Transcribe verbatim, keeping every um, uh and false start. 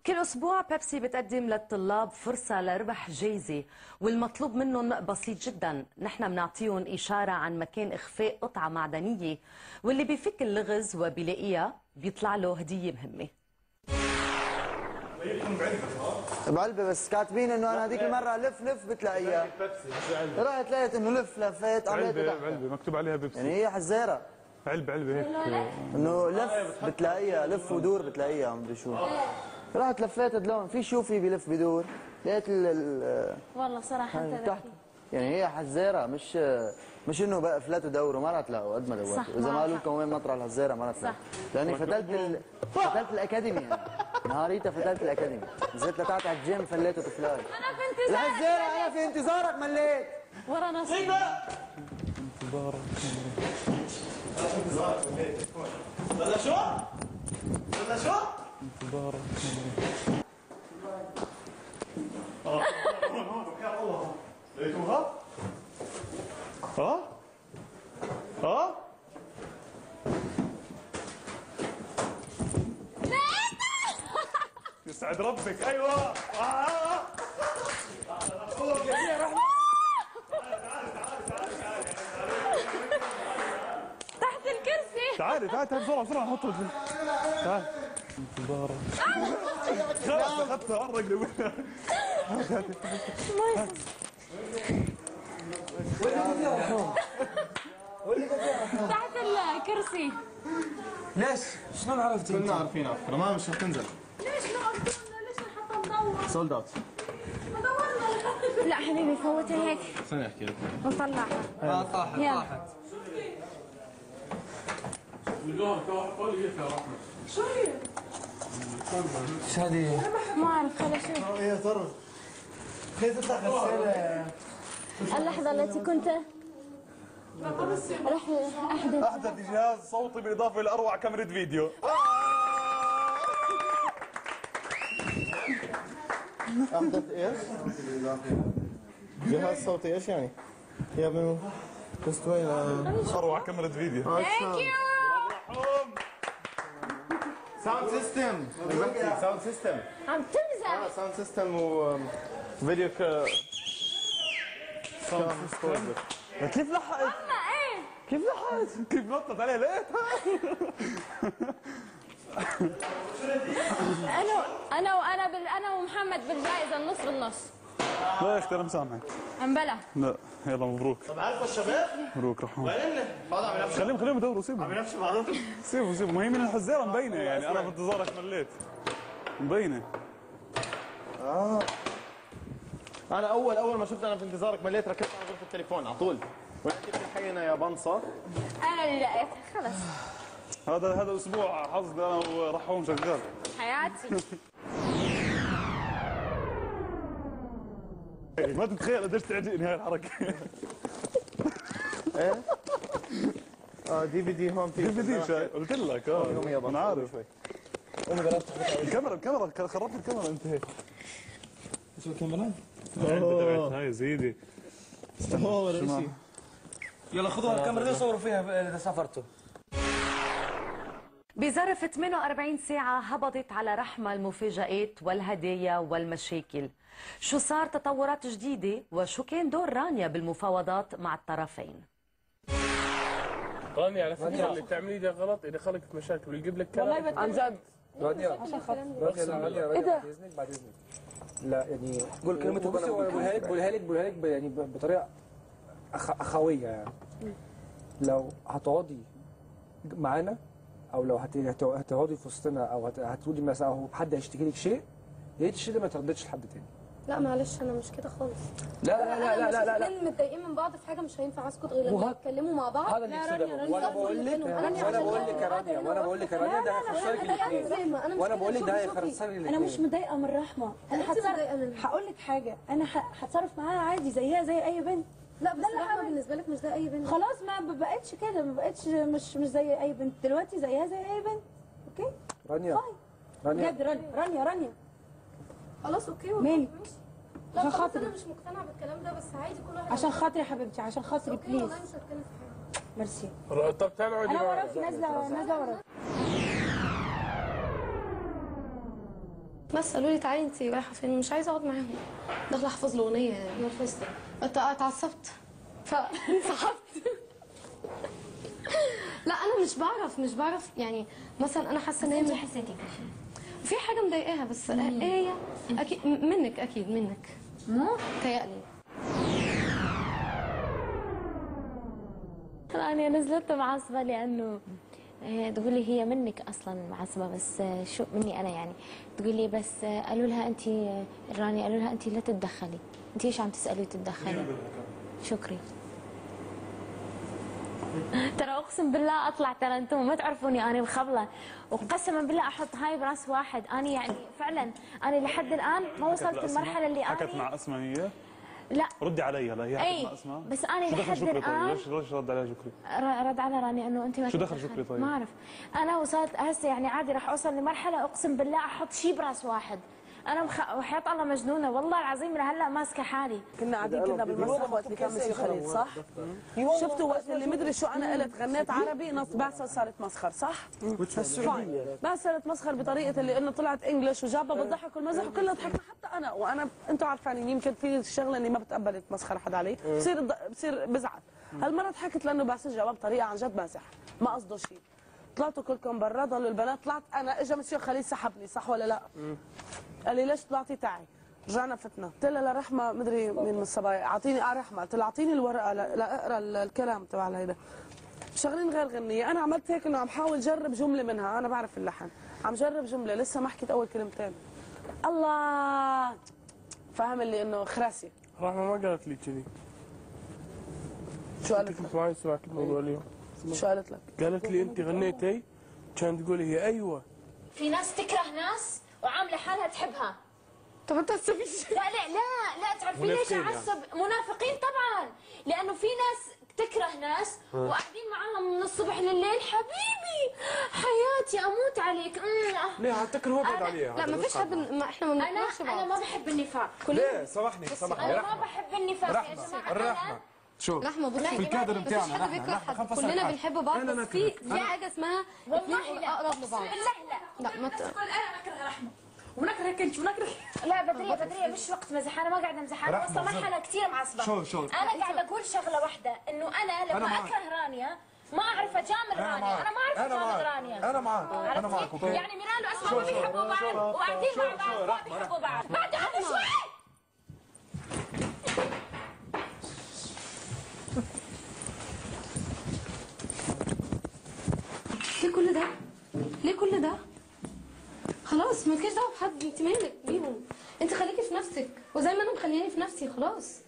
كل أسبوع بيبسي بتقدم للطلاب فرصة لربح جايزة، والمطلوب منهم بسيط جدا. نحن بنعطيهم إشارة عن مكان إخفاء قطعة معدنية، واللي بيفك اللغز وبيلاقيها بيطلع له هدية مهمة. بعلبة بس كاتبين انه انا هذيك المرة لف لف بتلاقيها. رحت لقيت انه لف لفيت علبة علبة مكتوب عليها بيبسي. يعني هي حزيرة. علبة علبة هيك انه لف بتلاقيها، لف ودور بتلاقيها، مدري شو. رحت لفيت اللون في شو في بلف بدور، لقيت ال والله صراحة انت تحت. يعني هي حزيرة، مش مش انه بقى فلات ودوروا، ما راح تلاقوا قد ما دورتوا. اذا ما قالوا لكم وين مطرح الحزيرة ما راح تلاقوا. لاني فتلت ال... فتلت الاكاديمي يعني. نهاريتها فتلت الاكاديمي، نزلت لتحت على الجيم فليته طفلاي. انا في انتظارك الحزيرة انا في انتظارك مليت. ورا نص انتظارك ولا شو؟ ولا شو؟ انتظارك اه يا الله لقيتوها؟ ها؟ ها؟ يسعد ربك. ايوه اه تحت الكرسي. تعالي تعالي تعالي بسرعة بسرعة نحطه. تعالي انتظارك خلاص اخذتها قرق لي. تحت الكرسي. ليش؟ شلون عرفتي؟ كلنا عارفين على فكرة، ما مش رح تنزل. ليش ما قلت لنا ليش نحطها ندور؟ سولد اوت. لا حبيبي فوتها هيك. استني احكي لك. ونطلعها. اه طاحت طاحت. شو هي؟ ايش هذه؟ ما اعرف خليني اشوف. هي طرف. كيف تطلع غسالة؟ اللحظة التي كنت رح احدث احدث جهاز صوتي بالاضافة الى اروع كاميرا فيديو. احدث ايش؟ جهاز صوتي ايش يعني؟ يا ابني بس وين؟ اروع كاميرا فيديو. ثانك يو. ساوند سيستم. ساوند سيستم. عم تمزح. ساوند سيستم وفيديو ك ساوند سيستم. كيف لحقت؟ اما ايه؟ كيف لحقت؟ كيف نطت عليها لقيتها؟ انا انا وانا بال... انا ومحمد بالجائزة النص بالنص. لا اشتري مسامحك. امبلا. لا يلا مبروك. طب عارفه الشباب؟ مبروك رحمه. وين؟ بعض عم ينفسوا. خليهم خليهم يدوروا سيبهم. عم ينفسوا بعضهم. سيبوا سيبوا، ما هي من الحزيرة مبينة يعني. انا بانتظارك مليت. مبينة. اه انا اول اول ما شفت انا في انتظارك مليت ركبت على غرفة التليفون على طول. وين كيف الحينة يا بنصة؟ انا اللي لقيتها خلص. هذا هذا اسبوع حظ انا ورحوم شغال. حياتي. ما تتخيل قديش تعجبني هاي الحركة. ايه؟ اه دي في دي هون في دي في دي شايف قلت لك. اه انا عارف. قومي بلاش الكاميرا الكاميرا خربت الكاميرا انت هيك. شو الكاميرا؟ تبعت هاي زيدي. اوه ولا شيء. يلا خذوا الكاميرا دي وصوروا فيها اذا سافرتوا. بظرف ثمانية وأربعين ساعة هبطت على رحمة المفاجآت والهدايا والمشاكل. شو صار تطورات جديدة وشو كان دور رانيا بالمفاوضات مع الطرفين؟ رانيا على فكرة اللي بتعمليه ده غلط، إذا خلقت مشاكل ويجيب لك كلام عن جد. رانيا رانيا رانيا رانيا بعد اذنك بعد اذنك لا يعني قول كلمة بقولها لك بقولها لك بقولها لك يعني بطريقة أخوية يعني. لو هتقعدي معانا او لو هتقعدي في وسطنا او هتقولي مثلا او حد هيشتكي لك شيء، يا ريت الشيء ده ما يترددش لحد تاني. لا معلش انا مش كده خالص. لا لا لا لا لا لا لا الاثنين متضايقين من بعض في حاجه مش هينفع اسكت غير لما يتكلموا مع بعض. هذا اللي يكسبه. وانا بقول لك وانا بقول لك يا رانيا وانا بقول لك يا رانيا ده هيخسرك الاثنين. وانا بقول لك ده هيخسرك الاثنين. انا مش متضايقه من رحمه. انا هتصرف هقول لك حاجه، انا هتصرف معاها عادي زيها زي اي بنت. لا بس رحمه بالنسبه لك مش زي اي بنت. خلاص ما بقتش كده، ما بقتش مش مش زي اي بنت دلوقتي، زيها زي اي بنت. اوكي رانيا رانيا بجد رانيا رانيا رانيا خلاص اوكي مالك؟ عشان خاطري انا مش مقتنعه بالكلام ده، بس عادي كل واحد عشان خاطري يا حبيبتي، عشان خاطري بليز. والله مش هتكلم في حاجه. ميرسي. طب تعالوا انا وراكي نازله نازله وراكي. بس قالوا لي تعالي انت رايحه فين؟ مش عايزه اقعد معاهم، داخله احفظ له اغنيه يعني. نرفزتي. اتعصبت فانسحبت. لا انا مش بعرف مش بعرف يعني مثلا انا حاسه ان هي انت حسيتي في شيء؟ في حاجه مضايقاها بس ايه هي؟ اكيد منك اكيد منك مو تهيألي. أنا نزلت معصبة لأنه تقولي هي منك أصلا معصبة بس شو مني أنا يعني تقولي بس قالوا لها أنت راني قالوا لها أنت لا تتدخلي أنت إيش عم تسألي وتتدخلي شكري. ترى أقسم بالله أطلع ترى أنتم ما تعرفوني أنا الخبلة وقسما بالله أحط هاي براس واحد أنا يعني فعلا أنا لحد الآن ما وصلت المرحلة اللي أنا حكت مع أسماء هي؟ لا ردي علي هلا هي حكت مع اسماء بس انا لحد الان ليش ليش رد عليها شكري؟ رد على راني انه انت ما شو دخل شكري طيب؟ ما اعرف انا وصلت هسه يعني عادي راح اوصل لمرحله اقسم بالله احط شيء براس واحد انا مخ... وحياة الله مجنونه والله العظيم لهلا ماسكه حالي. كنا قاعدين كنا بالمسرح وقت اللي كان مسيو خليل صح؟ شفتوا وقت اللي مدري شو انا قلت غنيت عربي نص بعثة صارت مسخر صح؟ فاين بعد صارت مسخر بطريقه اللي انه طلعت انجلش وجابها بتضحك والمزح وكلنا ضحكنا حتى انا وانا انتم عارفين يمكن في شغله اني ما بتقبل تمسخر حدا علي بصير بصير بزعل. هالمره ضحكت لانه باسل جواب بطريقه عن جد مازح ما قصده شيء. طلعتوا كلكم برا ضلوا البنات طلعت انا اجى مسيو خليل سحبني صح ولا لا؟ قال لي ليش طلعتي تعي؟ رجعنا فتنا قلت لها لرحمه مدري مين من الصبايا اعطيني اه رحمه قلت لها اعطيني الورقه لاقرا الكلام تبع هيدا شغلين غير غنيه انا عملت هيك انه عم حاول جرب جمله منها انا بعرف اللحن عم جرب جمله لسه ما حكيت اول كلمتين الله فاهم اللي انه خراسي. رحمه ما قالت لي كذي. شو قالت لك؟ كنت معي سمعت الموضوع اليوم. شو قالت لك؟ قالت لي انت غنيتي كانت تقولي هي ايوه. في ناس تكره ناس وعامله حالها تحبها. طب انت تسويش لا لا لا لا تعرفين ليش اعصب؟ منافقين طبعا لانه في ناس تكره ناس وقاعدين معاهم من الصبح لليل حبيبي حياتي اموت عليك. ليه عم تكرهوا بعض عليها؟ لا ما فيش حد ما احنا ما انا بنكرهش بعض. انا ما بحب النفاق. ليه سامحني سامحني انا ما بحب النفاق يا جماعه. الرحمه شو رحمه بصي في الكادر مفيش بتاعنا حد بيكره حد كلنا بنحب بعض بس في في حاجه اسمها والله لا اقرب لبعض. لا لا ما ت... انا بكره رحمه ونكرهك انت ونكره لا بدريه بدريه مش وقت مزح انا ما قاعده امزح انا وصل مرحله كثير معصبه. شو شو انا قاعده اقول شغله واحده انه انا لما اكره رانيا ما اعرف اجامل رانيا انا ما اعرف اجامل رانيا انا معك انا معك اوكي يعني ميران واسماء ما بيحبوا بعض وقاعدين مع بعض ما بيحبوا بعض بعد عنه شوي. ليه كل ده؟ ليه كل ده؟ خلاص مالكيش دعوه بحد انت مالك بيهم انت خليكي في نفسك وزي ما انا مخلياني في نفسي خلاص.